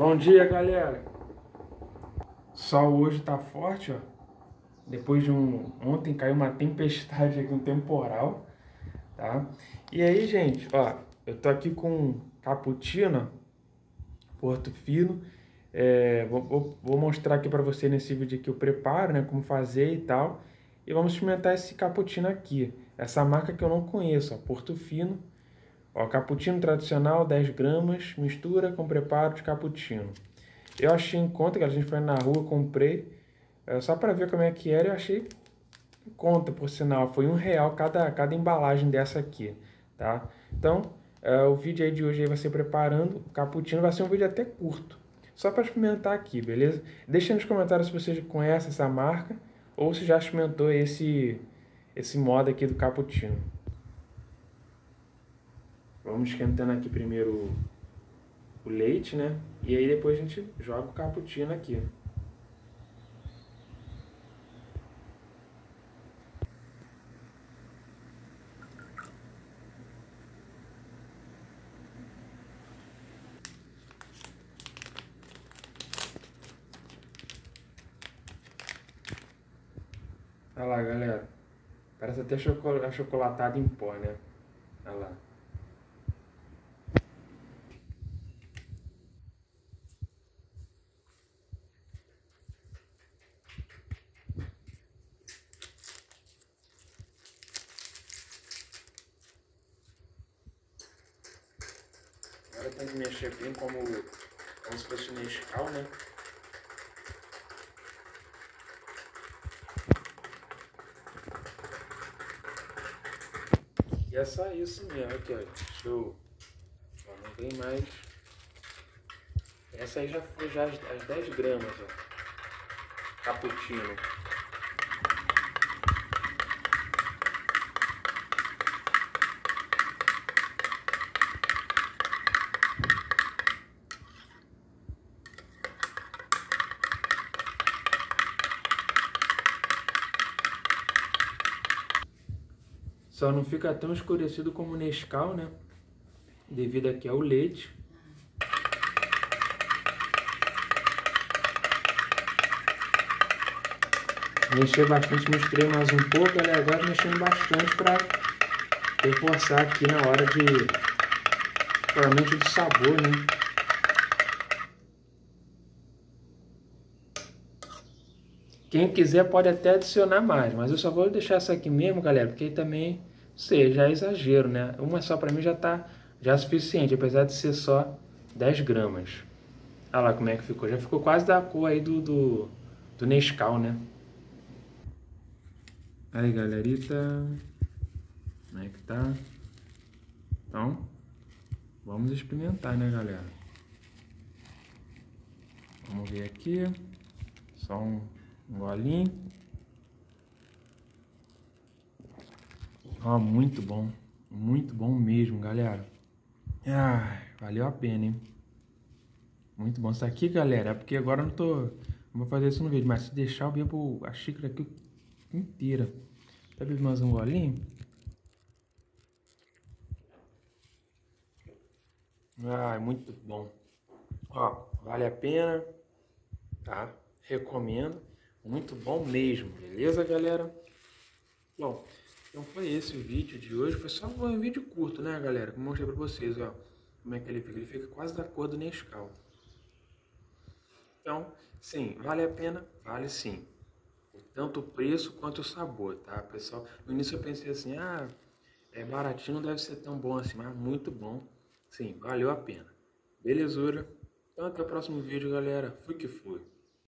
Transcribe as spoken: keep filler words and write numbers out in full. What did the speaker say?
Bom dia, galera. O sol hoje tá forte, ó. Depois de um... Ontem caiu uma tempestade aqui, um temporal, tá? E aí, gente, ó, eu tô aqui com cappuccino, Portofino. É, vou, vou, vou mostrar aqui pra você nesse vídeo aqui o preparo, né? Como fazer e tal. E vamos experimentar esse cappuccino aqui. Essa marca que eu não conheço, ó, Portofino. Ó, cappuccino tradicional, dez gramas, mistura com preparo de cappuccino. Eu achei em conta, que a gente foi na rua, comprei, é, só para ver como é que era, eu achei em conta, por sinal, foi um real cada, cada embalagem dessa aqui, tá? Então, é, o vídeo aí de hoje aí vai ser preparando o cappuccino, vai ser um vídeo até curto, só para experimentar aqui, beleza? Deixa nos comentários se você conhece essa marca, ou se já experimentou esse, esse modo aqui do cappuccino. Vamos esquentando aqui primeiro o leite, né? E aí depois a gente joga o cappuccino aqui. Olha lá, galera. Parece até achocolatado em pó, né? Olha lá. Agora tem que mexer bem como, como se fosse Nescau, né? E é só isso mesmo. Aqui, ó. Deixa eu... Ó, não vem mais. Essa aí já foi já as, as dez gramas, ó. Cappuccino. Só não fica tão escurecido como o Nescau, né? Devido aqui ao leite. Mexer bastante, misturei mais um pouco, né? Agora mexendo bastante para reforçar aqui na hora de... provavelmente de sabor, né? Quem quiser pode até adicionar mais, mas eu só vou deixar essa aqui mesmo, galera, porque aí também, não sei, já é exagero, né? Uma só pra mim já tá já é suficiente, apesar de ser só dez gramas. Olha lá como é que ficou, já ficou quase da cor aí do, do, do Nescau, né? Aí, galerita, como é que tá? Então, vamos experimentar, né, galera? Vamos ver aqui, só um, um golinho. Ó, muito bom, muito bom mesmo, galera. Ah, valeu a pena, hein? Muito bom. Isso aqui, galera, é porque agora eu não tô... Não vou fazer isso no vídeo, mas se deixar eu bebo a xícara aqui inteira. Quer beber mais um golinho? Ah, muito bom. Ó, vale a pena, tá? Recomendo. Muito bom mesmo, beleza, galera? Bom, então foi esse o vídeo de hoje. Foi só um vídeo curto, né, galera? Como eu mostrei pra vocês, ó. Como é que ele fica. Ele fica quase da cor do Nescau. Então, sim, vale a pena? Vale sim. Tanto o preço quanto o sabor, tá, pessoal? No início eu pensei assim, ah, é baratinho, não deve ser tão bom assim, mas muito bom. Sim, valeu a pena. Belezura? Então até o próximo vídeo, galera. Fui que fui.